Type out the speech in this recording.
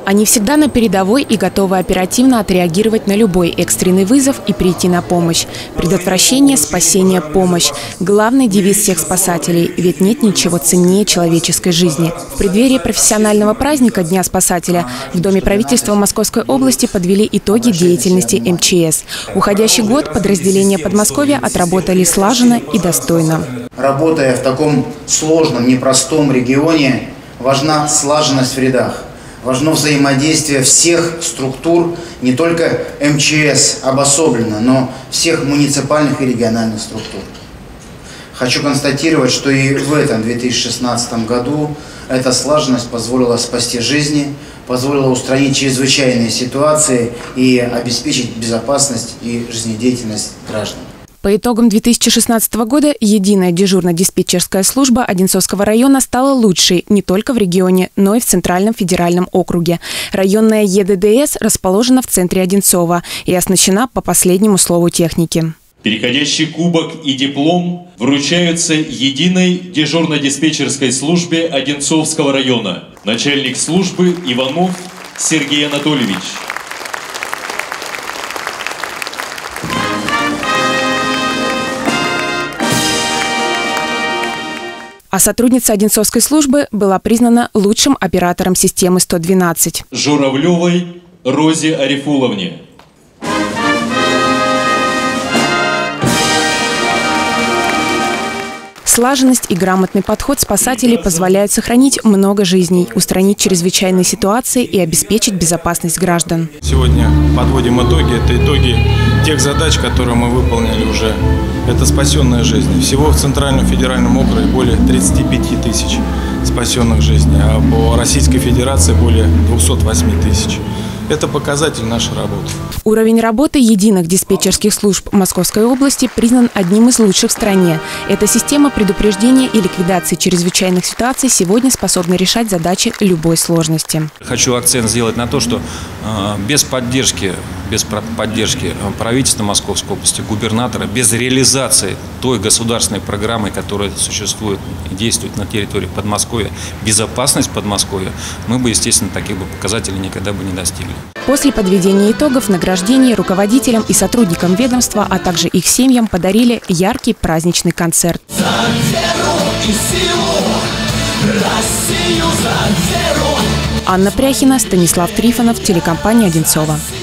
Они всегда на передовой и готовы оперативно отреагировать на любой экстренный вызов и прийти на помощь. Предотвращение, спасение, помощь – главный девиз всех спасателей, ведь нет ничего ценнее человеческой жизни. В преддверии профессионального праздника Дня спасателя в Доме правительства Московской области подвели итоги деятельности МЧС. Уходящий год подразделения Подмосковья отработали слаженно и достойно. Работая в таком сложном, непростом регионе, важна слаженность в рядах. Важно взаимодействие всех структур, не только МЧС обособленно, но всех муниципальных и региональных структур. Хочу констатировать, что и в этом 2016 году эта слаженность позволила спасти жизни, позволила устранить чрезвычайные ситуации и обеспечить безопасность и жизнедеятельность граждан. По итогам 2016 года единая дежурно-диспетчерская служба Одинцовского района стала лучшей не только в регионе, но и в Центральном федеральном округе. Районная ЕДДС расположена в центре Одинцова и оснащена по последнему слову техники. Переходящий кубок и диплом вручаются единой дежурно-диспетчерской службе Одинцовского района. Начальник службы Иванов Сергей Анатольевич. А сотрудница Одинцовской службы была признана лучшим оператором системы 112. Журавлевой Розе Арифуловне. Слаженность и грамотный подход спасателей позволяют сохранить много жизней, устранить чрезвычайные ситуации и обеспечить безопасность граждан. Сегодня подводим итоги. Это итоги тех задач, которые мы выполнили уже. Это спасенные жизни. Всего в Центральном федеральном округе более 35 тысяч спасенных жизней, а по Российской Федерации более 208 тысяч. Это показатель нашей работы. Уровень работы единых диспетчерских служб Московской области признан одним из лучших в стране. Эта система предупреждения и ликвидации чрезвычайных ситуаций сегодня способна решать задачи любой сложности. Хочу акцент сделать на то, что без поддержки правительства Московской области, губернатора, без реализации той государственной программы, которая существует и действует на территории Подмосковья, безопасность Подмосковья, мы бы, естественно, таких бы показателей никогда бы не достигли. После подведения итогов награждений руководителям и сотрудникам ведомства, а также их семьям подарили яркий праздничный концерт. За веру и силу, Россию за веру. Анна Пряхина, Станислав Трифонов, телекомпания «Одинцова».